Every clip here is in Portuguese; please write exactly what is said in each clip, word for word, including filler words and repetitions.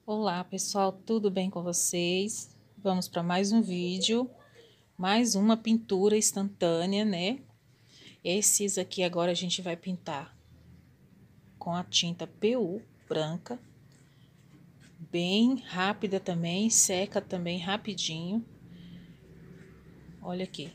Olá pessoal, tudo bem com vocês? Vamos para mais um vídeo, mais uma pintura instantânea, né? Esses aqui agora a gente vai pintar com a tinta P U branca, bem rápida também, seca também rapidinho. Olha aqui,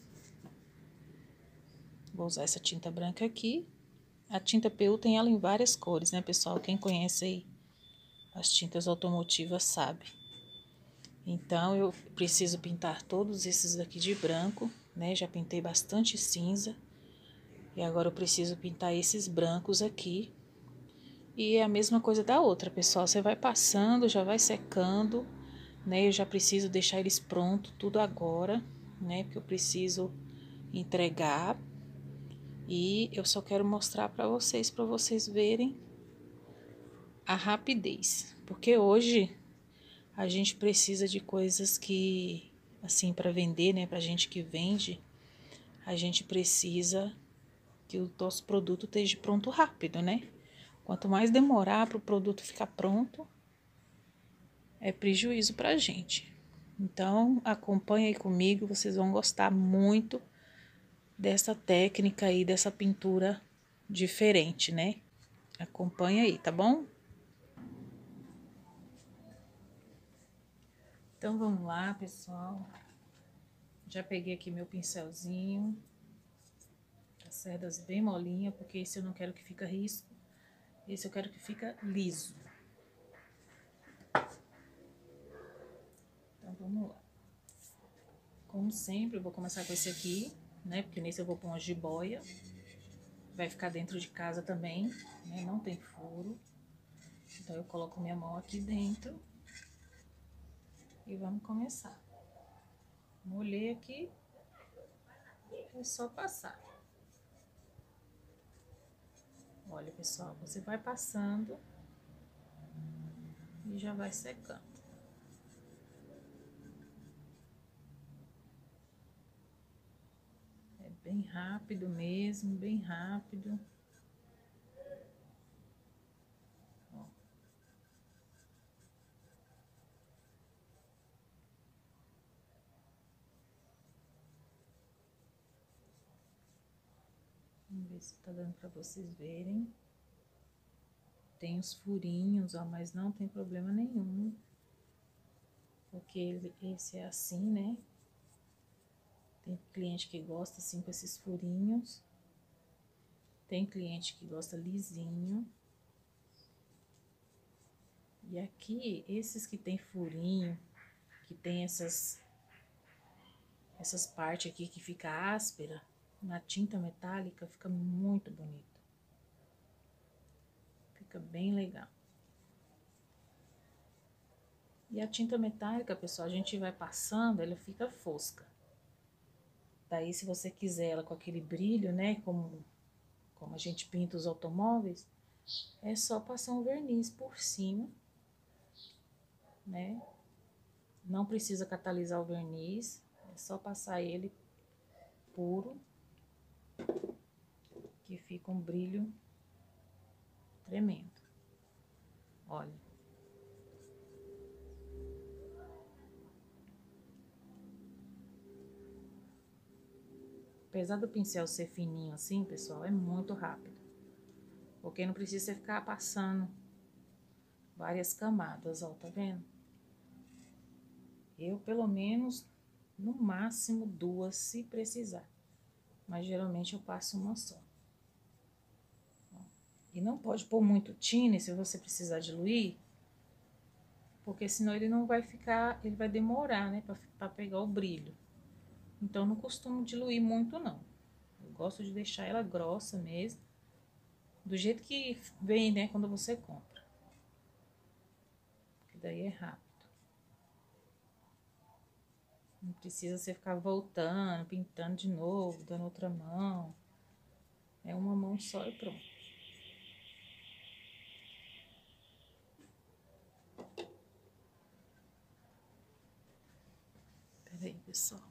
vou usar essa tinta branca aqui. A tinta P U tem ela em várias cores, né pessoal? Quem conhece aí as tintas automotivas sabe. Então, eu preciso pintar todos esses daqui de branco, né? Já pintei bastante cinza. E agora eu preciso pintar esses brancos aqui. E é a mesma coisa da outra, pessoal. Você vai passando, já vai secando, né? Eu já preciso deixar eles prontos tudo agora, né? Porque eu preciso entregar. E eu só quero mostrar para vocês, para vocês verem a rapidez. Porque hoje a gente precisa de coisas que, assim, para vender, né? Pra gente que vende, a gente precisa que o nosso produto esteja pronto rápido, né? Quanto mais demorar para o produto ficar pronto, é prejuízo para a gente. Então, acompanha aí comigo, vocês vão gostar muito dessa técnica aí, dessa pintura diferente, né? Acompanha aí, tá bom? Então, vamos lá, pessoal. Já peguei aqui meu pincelzinho. As cerdas bem molinha, porque esse eu não quero que fica risco. Esse eu quero que fica liso. Então, vamos lá. Como sempre, eu vou começar com esse aqui, né? Porque nesse eu vou pôr uma jiboia. Vai ficar dentro de casa também, né? Não tem furo. Então, eu coloco minha mão aqui dentro. E vamos começar. Molhei aqui. É só passar. Olha, pessoal, você vai passando e já vai secando. É bem rápido mesmo, bem rápido. Ó. Vamos ver se tá dando pra vocês verem. Tem os furinhos, ó, mas não tem problema nenhum. Porque ele, esse é assim, né? Tem cliente que gosta assim com esses furinhos. Tem cliente que gosta lisinho. E aqui, esses que tem furinho, que tem essas, essas partes aqui que fica áspera, na tinta metálica fica muito bonito. Fica bem legal. E a tinta metálica, pessoal, a gente vai passando, ela fica fosca. Daí, se você quiser ela com aquele brilho, né, como, como a gente pinta os automóveis, é só passar um verniz por cima, né? Não precisa catalisar o verniz, é só passar ele puro, que fica um brilho tremendo. Olha. Apesar do pincel ser fininho assim, pessoal, é muito rápido. Porque não precisa você ficar passando várias camadas, ó, tá vendo? Eu, pelo menos, no máximo duas, se precisar. Mas, geralmente, eu passo uma só. Ó. E não pode pôr muito tine se você precisar diluir, porque senão ele não vai ficar, ele vai demorar, né, pra, pra pegar o brilho. Então, não costumo diluir muito, não. Eu gosto de deixar ela grossa mesmo, do jeito que vem, né, quando você compra. Porque daí é rápido. Não precisa você ficar voltando, pintando de novo, dando outra mão. É uma mão só e pronto. Pera aí, pessoal.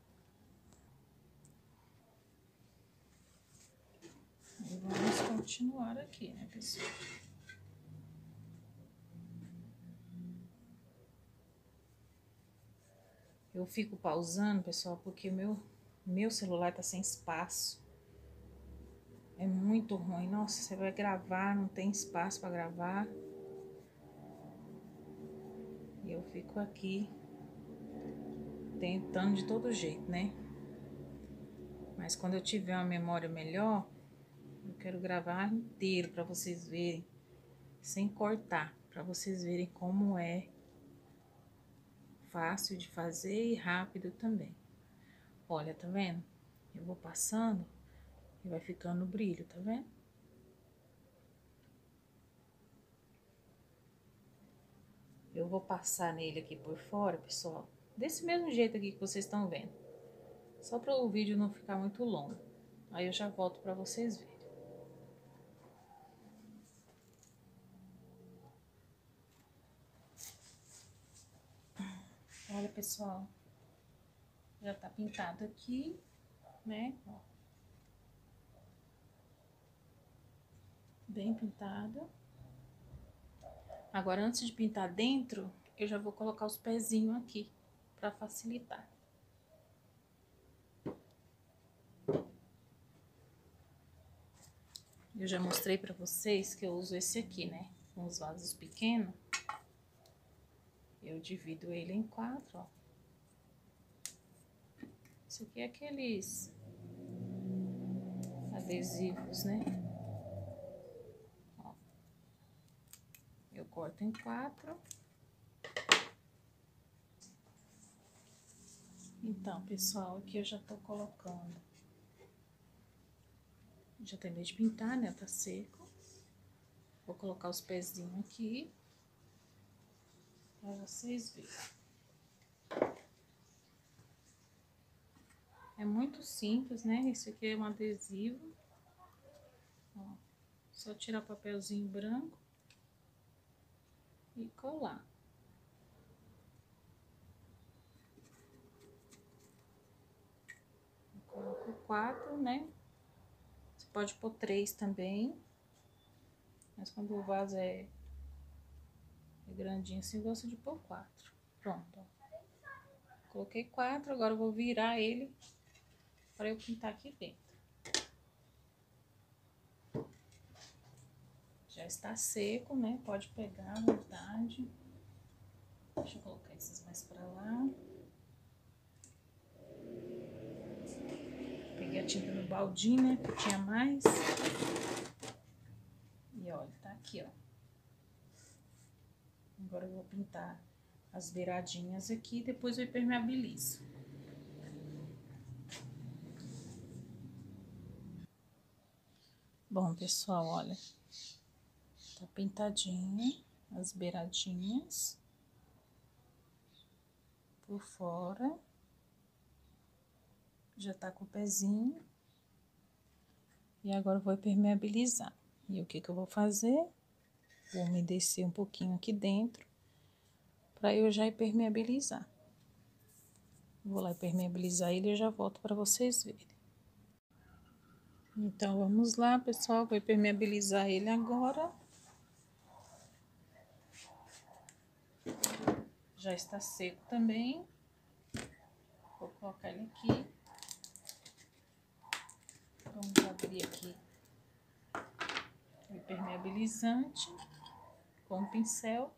E vamos continuar aqui, né, pessoal? Eu fico pausando, pessoal, porque meu, meu celular tá sem espaço. É muito ruim. Nossa, você vai gravar, não tem espaço para gravar. E eu fico aqui tentando de todo jeito, né? Mas quando eu tiver uma memória melhor, eu quero gravar inteiro para vocês verem, sem cortar, para vocês verem como é fácil de fazer e rápido também. Olha, tá vendo? Eu vou passando e vai ficando brilho, tá vendo? Eu vou passar nele aqui por fora, pessoal, desse mesmo jeito aqui que vocês estão vendo. Só para o vídeo não ficar muito longo. Aí eu já volto para vocês verem. Olha, pessoal, já tá pintado aqui, né? Ó. Bem pintado. Agora, antes de pintar dentro, eu já vou colocar os pezinhos aqui, para facilitar. Eu já mostrei para vocês que eu uso esse aqui, né? Com os vasos pequenos. Eu divido ele em quatro, ó. Isso aqui é aqueles adesivos, né? Ó. Eu corto em quatro. Então, pessoal, aqui eu já tô colocando. Já terminei de pintar, né? Tá seco. Vou colocar os pezinhos aqui. Pra vocês verem. É muito simples, né? Esse aqui é um adesivo. Ó, só tirar o papelzinho branco e colar. Eu coloco quatro, né? Você pode pôr três também. Mas quando o vaso é, é grandinho assim, eu gosto de pôr quatro. Pronto, ó. Coloquei quatro, agora eu vou virar ele para eu pintar aqui dentro. Já está seco, né? Pode pegar à vontade. Deixa eu colocar esses mais pra lá. Peguei a tinta no baldinho, né? Que tinha mais. E olha, tá aqui, ó. Agora eu vou pintar as beiradinhas aqui, depois eu impermeabilizo. Bom, pessoal, olha. Tá pintadinho as beiradinhas por fora. Já tá com o pezinho. E agora eu vou impermeabilizar. E o que que eu vou fazer? Vou umedecer um pouquinho aqui dentro, para eu já impermeabilizar. Vou lá impermeabilizar ele e já volto para vocês verem. Então, vamos lá, pessoal. Vou impermeabilizar ele agora. Já está seco também. Vou colocar ele aqui. Vamos abrir aqui o impermeabilizante com o pincel.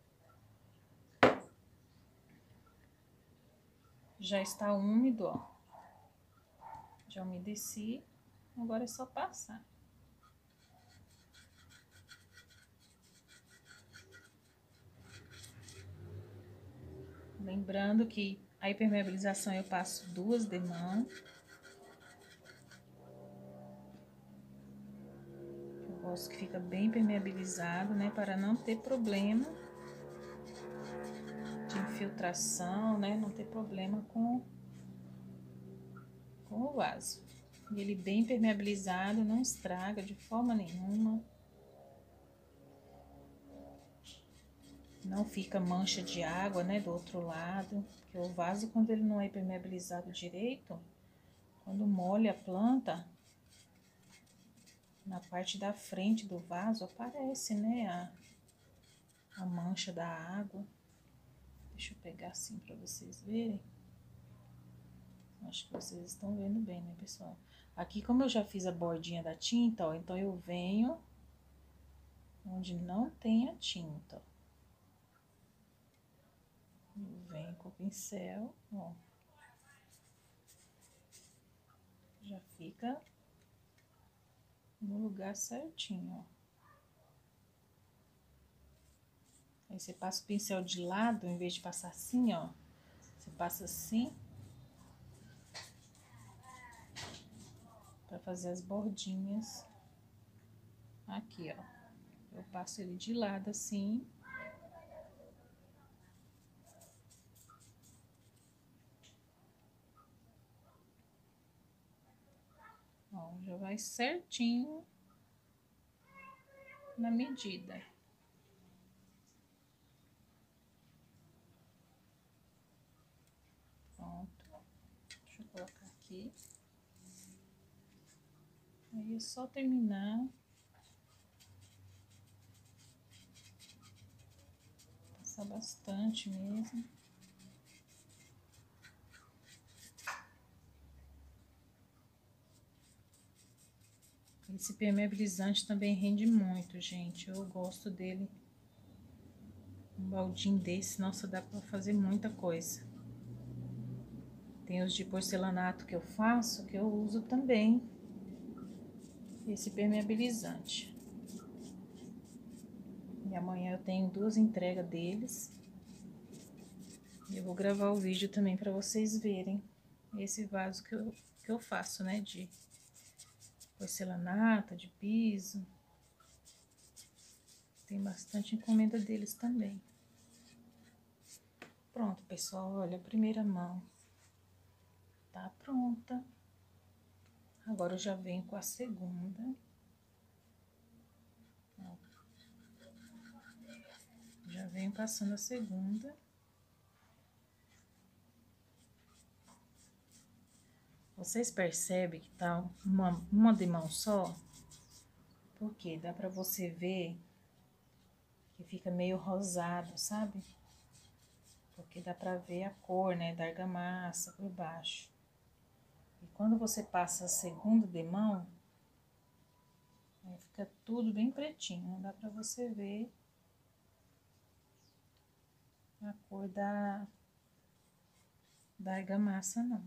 Já está úmido, ó. Já umedeci. Agora é só passar. Lembrando que a impermeabilização eu passo duas de mão. Eu gosto que fica bem impermeabilizado, né? Para não ter problema de infiltração, né? Não ter problema com, com o vaso. E ele bem impermeabilizado, não estraga de forma nenhuma. Não fica mancha de água, né, do outro lado. Porque o vaso, quando ele não é impermeabilizado direito, quando molha a planta, na parte da frente do vaso aparece, né, a, a mancha da água. Deixa eu pegar assim para vocês verem. Acho que vocês estão vendo bem, né, pessoal? Aqui, como eu já fiz a bordinha da tinta, ó, então eu venho onde não tem a tinta, ó. Eu venho com o pincel, ó. Já fica no lugar certinho, ó. Aí você passa o pincel de lado, em vez de passar assim, ó. Você passa assim. Pra fazer as bordinhas. Aqui, ó. Eu passo ele de lado assim. Ó, já vai certinho na medida. Pronto. Deixa eu colocar aqui. Aí é só terminar. Passar bastante mesmo. Esse permeabilizante também rende muito, gente. Eu gosto dele. Um baldinho desse, nossa, dá pra fazer muita coisa. Tem os de porcelanato que eu faço, que eu uso também esse permeabilizante. E amanhã eu tenho duas entregas deles. E eu vou gravar o vídeo também pra vocês verem esse vaso que eu, que eu faço, né? De porcelanato, de piso. Tem bastante encomenda deles também. Pronto, pessoal, olha, a primeira mão tá pronta. Agora eu já venho com a segunda. Ó. Já venho passando a segunda. Vocês percebem que tá uma, uma de mão só? Porque dá pra você ver que fica meio rosado, sabe? Porque dá pra ver a cor, né, da argamassa por baixo. E quando você passa a segunda de mão, aí fica tudo bem pretinho, não dá pra você ver a cor da, da argamassa, não.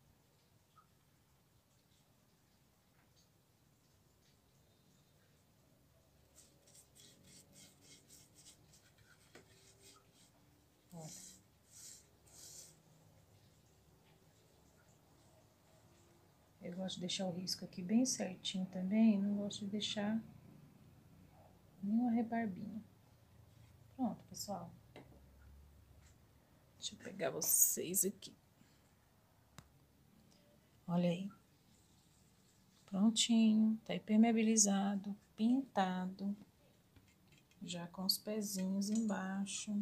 Olha. Eu gosto de deixar o risco aqui bem certinho também, não gosto de deixar nenhuma rebarbinha. Pronto, pessoal. Deixa eu pegar vocês aqui. Olha aí. Prontinho, tá impermeabilizado, pintado. Já com os pezinhos embaixo.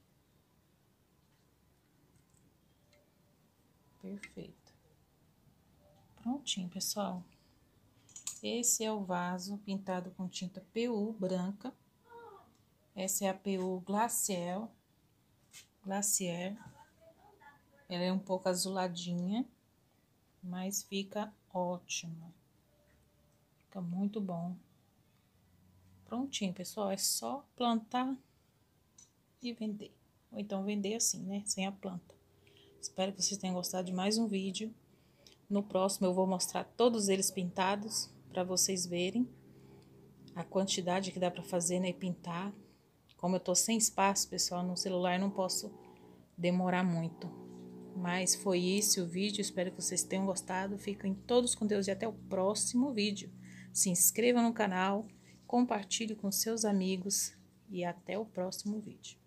Perfeito. Prontinho, pessoal. Esse é o vaso pintado com tinta P U branca. Essa é a P U Glacial. Glacier. Ela é um pouco azuladinha, mas fica ótima. Fica muito bom. Prontinho, pessoal. É só plantar e vender. Ou então vender assim, né? Sem a planta. Espero que vocês tenham gostado de mais um vídeo. No próximo eu vou mostrar todos eles pintados para vocês verem a quantidade que dá para fazer, né, e pintar. Como eu tô sem espaço, pessoal, no celular não posso demorar muito. Mas foi esse o vídeo, espero que vocês tenham gostado. Fiquem todos com Deus e até o próximo vídeo. Se inscreva no canal, compartilhe com seus amigos e até o próximo vídeo.